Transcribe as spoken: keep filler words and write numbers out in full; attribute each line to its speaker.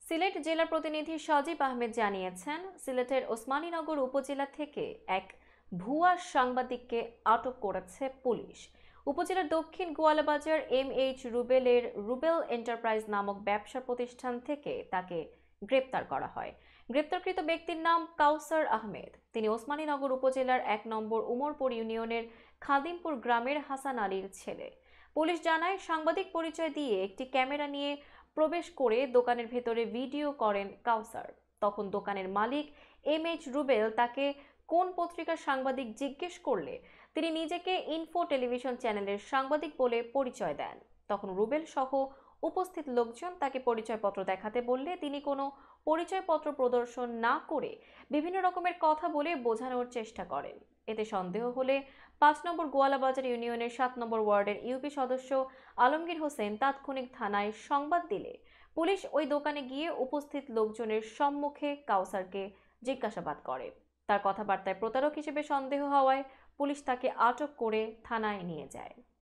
Speaker 1: সিলেট জেলা প্রতিনিধি সজীব আহমেদ জানিয়েছেন, সিলেটের ওসমানীনগর উপজেলা থেকে এক ভুয়া সাংবাদিককে আটক করেছে পুলিশ। উপজেলার দক্ষিণ গোয়ালাবাজার এম এইচ রুবেলের রুবেল এন্টারপ্রাইজ নামক ব্যবসা প্রতিষ্ঠান থেকে তাকে গ্রেপ্তার করা হয়। গ্রেপ্তারকৃত ব্যক্তির নাম কাউসার আহমেদ। তিনি ওসমানীনগর উপজেলার এক নম্বর উমরপুর ইউনিয়নের খাদিমপুর গ্রামের হাসান আলীর ছেলে। পুলিশ জানায়, সাংবাদিক পরিচয় দিয়ে একটি ক্যামেরা নিয়ে প্রবেশ করে দোকানের ভেতরে ভিডিও করেন কাউসার। তখন দোকানের মালিক এম এইচ রুবেল তাকে কোন পত্রিকার সাংবাদিক জিজ্ঞেস করলে তিনি নিজেকে ইনফো টেলিভিশন চ্যানেলের সাংবাদিক বলে পরিচয় দেন। তখন রুবেল সহ উপস্থিত লোকজন তাকে পরিচয়পত্র দেখাতে বললে তিনি কোনো পরিচয়পত্র প্রদর্শন না করে বিভিন্ন রকমের কথা বলে বোঝানোর চেষ্টা করেন। এতে সন্দেহ হলে পাঁচ নম্বর গোয়ালাবাজার ইউনিয়নের সাত নম্বর ওয়ার্ডের ইউপি সদস্য আলমগীর হোসেন তাৎক্ষণিক থানায় সংবাদ দিলে পুলিশ ওই দোকানে গিয়ে উপস্থিত লোকজনের সম্মুখে কাউসারকে জিজ্ঞাসাবাদ করে। তার কথাবার্তায় প্রতারক হিসেবে সন্দেহ হওয়ায় পুলিশ তাকে আটক করে থানায় নিয়ে যায়।